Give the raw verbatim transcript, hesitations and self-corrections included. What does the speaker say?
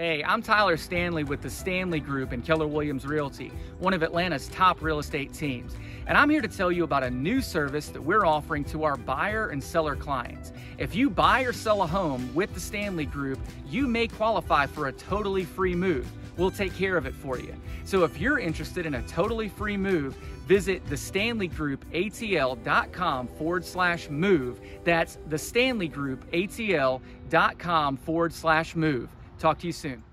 Hey, I'm Tyler Stanley with the Stanley Group and Keller Williams Realty, one of Atlanta's top real estate teams. And I'm here to tell you about a new service that we're offering to our buyer and seller clients. If you buy or sell a home with the Stanley Group, you may qualify for a totally free move. We'll take care of it for you. So if you're interested in a totally free move, visit the stanley group A T L dot com forward slash move. That's the stanley group A T L dot com forward slash move. Talk to you soon.